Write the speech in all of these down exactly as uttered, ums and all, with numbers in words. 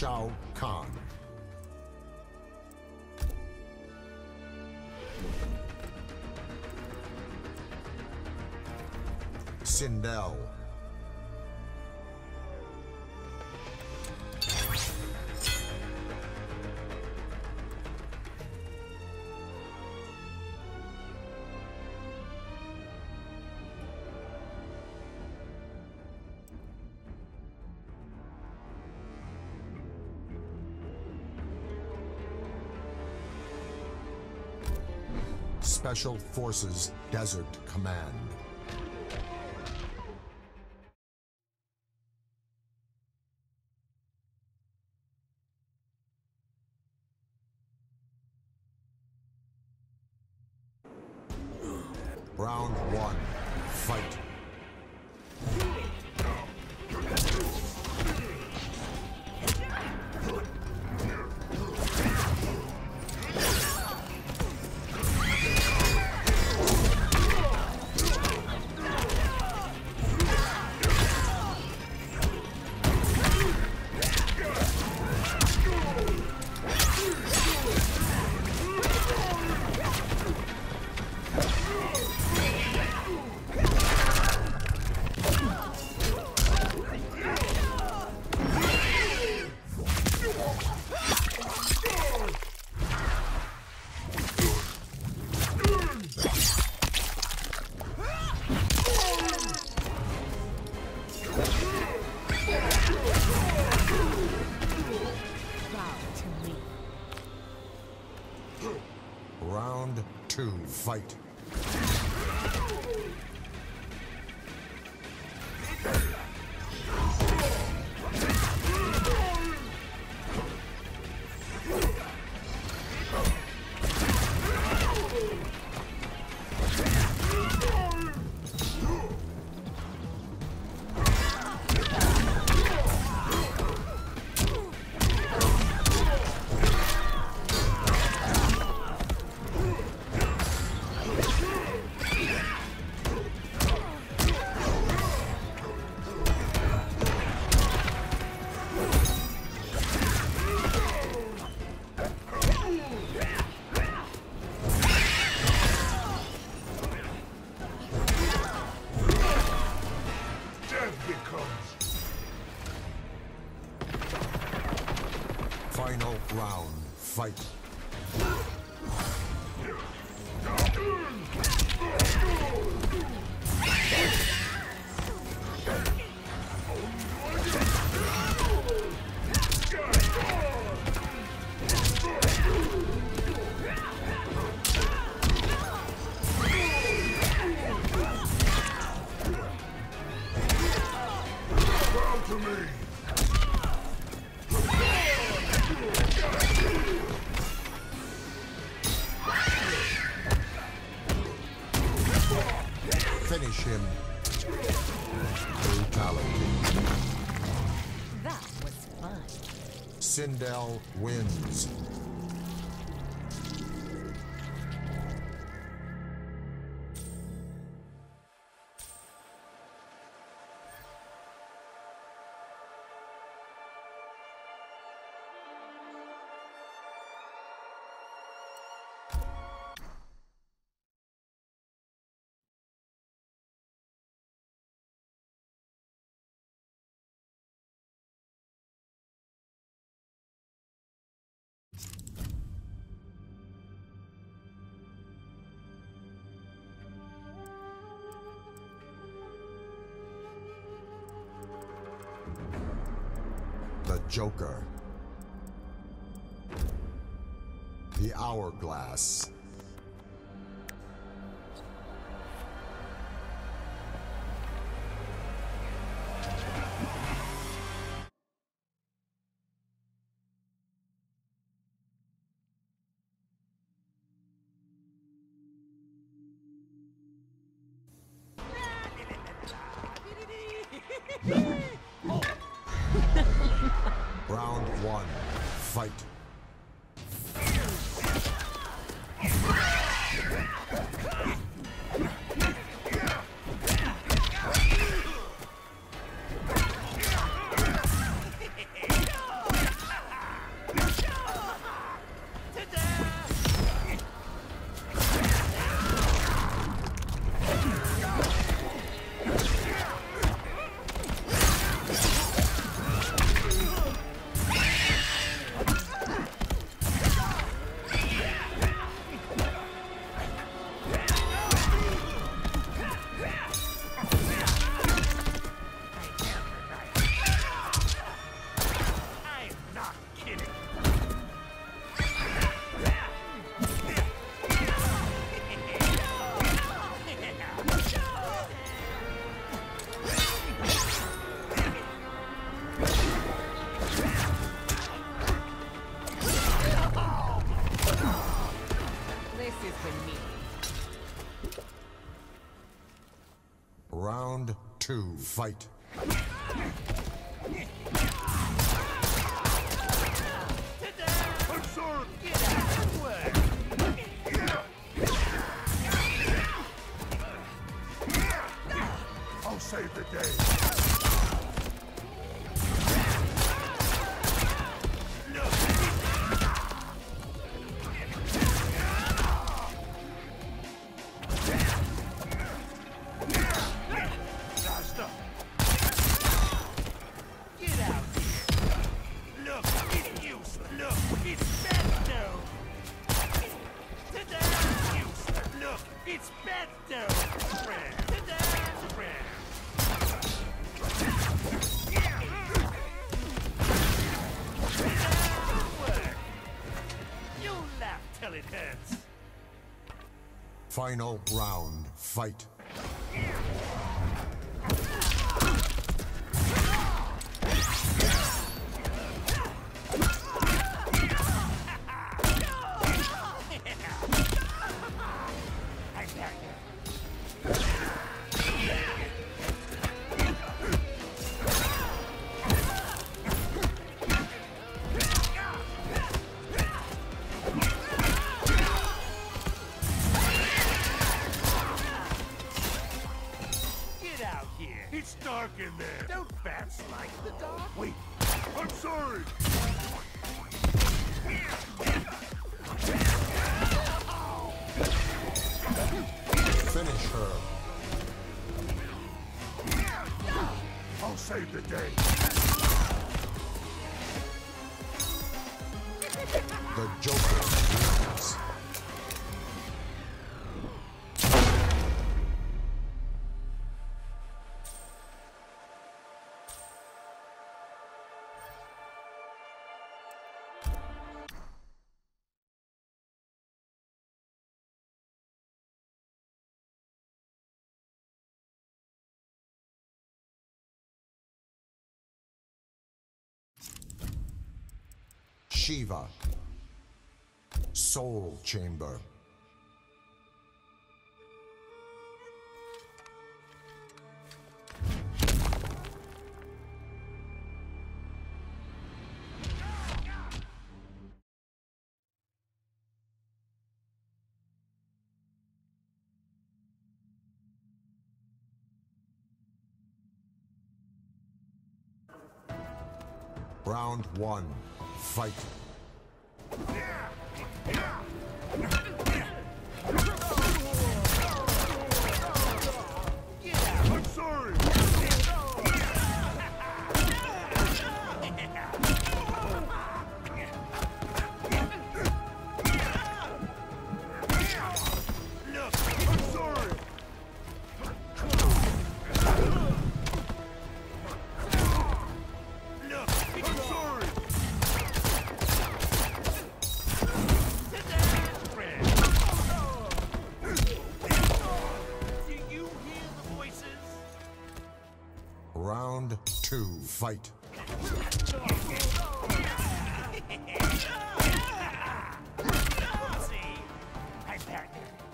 Shao Kahn. Sindel. Special Forces Desert Command. Round one, fight. Round two, fight. Final round, fight. Bow to me! Finish him. Brutality. That was fun. Sindel wins. The Joker. The Hourglass. Round one, fight. open me. Round two, fight. Absurd! Get out of the way! I'll save the day. It's better! You laugh till it hurts. Final round, fight. It's dark in there. Don't bats like the dark? Wait, I'm sorry. Finish her. I'll save the day. The Joker wins. Shiva. Soul Chamber. Round one, fight. I'm sorry. Look, I'm sorry. Look, I'm sorry. Do you hear the voices? Round two, fight. See, I'm back.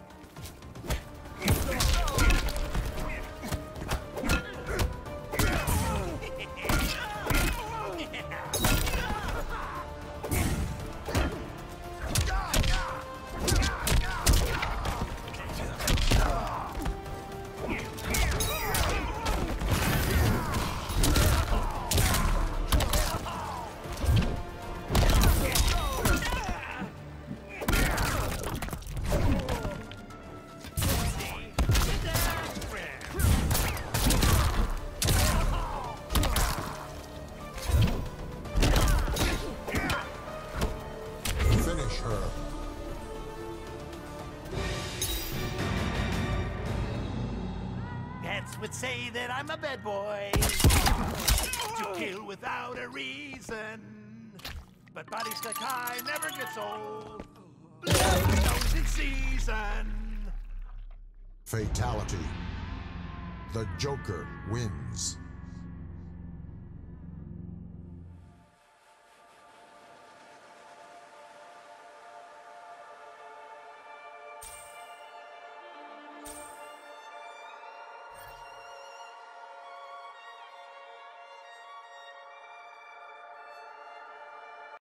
Finish her. Cats would say that I'm a bad boy, to kill without a reason. But Body Sakai never gets old. Blood goes in season. Fatality. The Joker wins.